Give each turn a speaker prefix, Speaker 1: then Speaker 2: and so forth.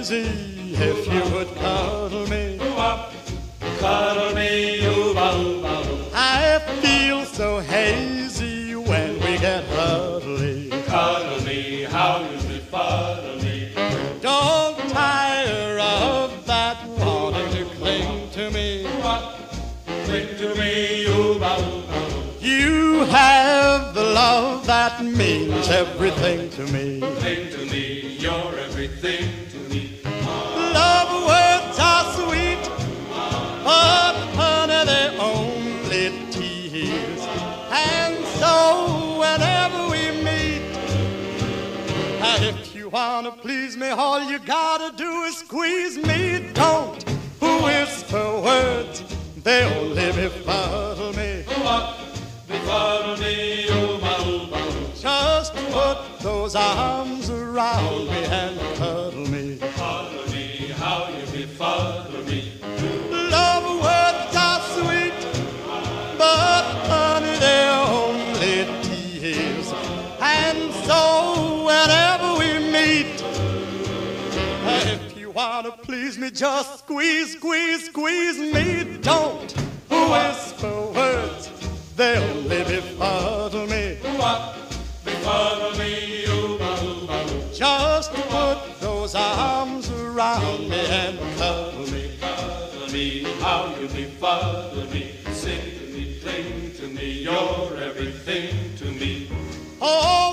Speaker 1: hazy if you would cuddle me.
Speaker 2: Cuddle me,
Speaker 1: I feel so hazy when we get cuddly.
Speaker 2: cuddle me, how you befuddle me.
Speaker 1: Don't tire of that wanting to cling to me.
Speaker 2: Cling to me,
Speaker 1: You have the love that means everything to me.
Speaker 2: cling to me, you're everything to me.
Speaker 1: Love words are sweet, but honey, they're only tears. And so whenever we meet, if you wanna please me, all you gotta do is squeeze me. Don't whisper words, they only befuddle me.
Speaker 2: Befuddle me,
Speaker 1: Just put those arms around me and cuddle me.
Speaker 2: cuddle me, how you befuddle me.
Speaker 1: Love words are sweet, but honey, they're only tears. And so whenever we meet, if you wanna please me, just squeeze, squeeze, squeeze me. Don't whisper words, they only befuddle me.
Speaker 2: Befuddle me,
Speaker 1: Just put those arms around me and cuddle me.
Speaker 2: cuddle me, how you befuddle me. Sing to me, cling to me, you're everything to me.
Speaker 1: Oh,